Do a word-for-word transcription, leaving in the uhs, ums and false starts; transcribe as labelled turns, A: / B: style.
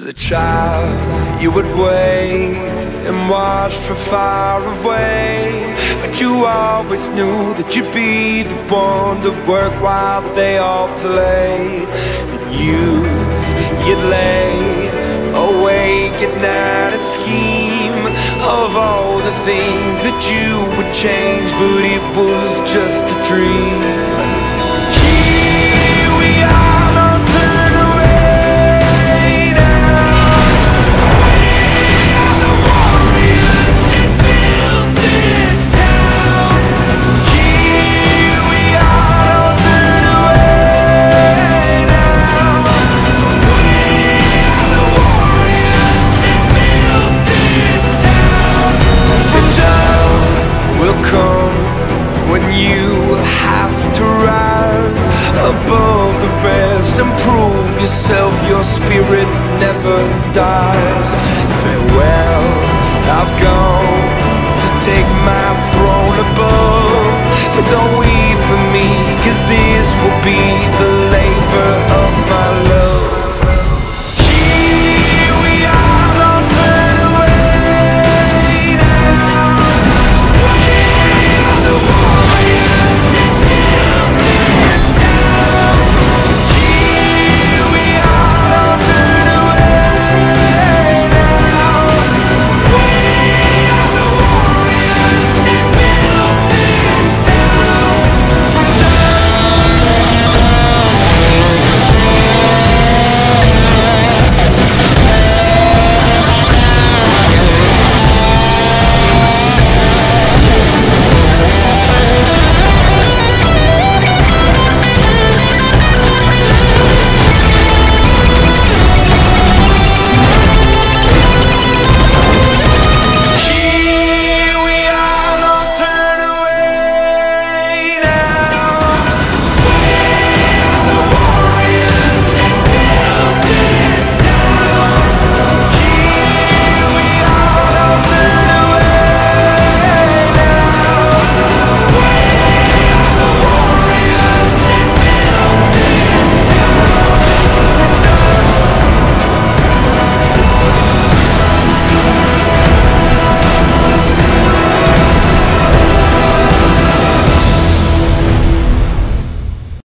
A: As a child, you would wait and watch from far away, but you always knew that you'd be the one to work while they all play. In youth, you'd lay awake at night and scheme of all the things that you would change, but it was just a dream. Here we are, don't turn away now. We are the warriors that built this town. Here we are, don't turn away now. We are the warriors that built this town. The dust will come when you have to rise above the rest and prove yourself. Your spirit never dies. Farewell, I've gone to take my throne above, but don't weep for me, 'cause this will be the